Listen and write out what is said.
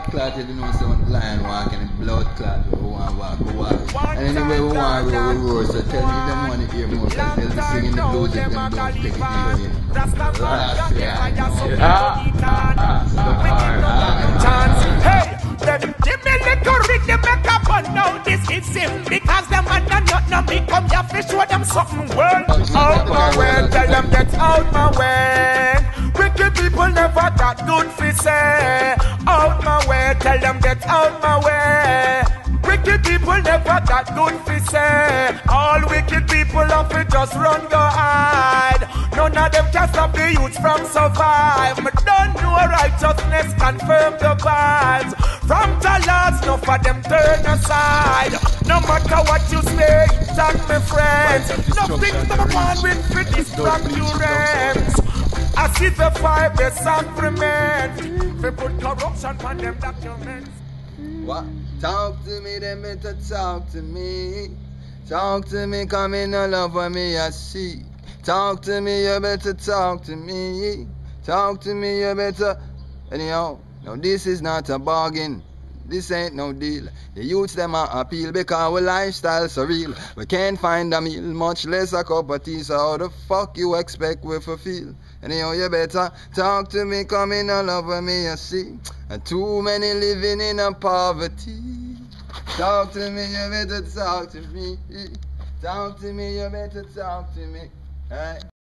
blood clot, you know, so when the lion walking, it's blood clot, we want to walk. And anyway, we want to roar, so tell me them want to hear more, because they'll be singing the blues if them don't take it easy. Last year, I know. Hey, them give me little rhythm, make up on now. This is him because them man are not me. Come here, fish, show them something. World out my way, tell them get out my way. Wicked people never got good for say. Out my way, tell them get out my way. Wicked people never got good for say. All wicked people have to just run go hide. None of them can stop the youth from survive. Me don't know righteousness confirm the vibes. From the last, enough of them turn aside. No matter what you say, thank my friends. Nothing to one with British from your ends. I see the fire, the sacrament. We put corruption on them documents. What? Talk to me, them better talk to me. Talk to me, come in the love for me, I see. Talk to me, you better talk to me. Talk to me, you better. Anyhow, now this is not a bargain. This ain't no deal. The youths them are appeal because our lifestyle so real. We can't find a meal, much less a cup of tea. So how the fuck you expect we to feel? Anyhow, you better talk to me, come in and love with me, you see. And too many living in a poverty. Talk to me, you better talk to me. Talk to me, you better talk to me. Alright.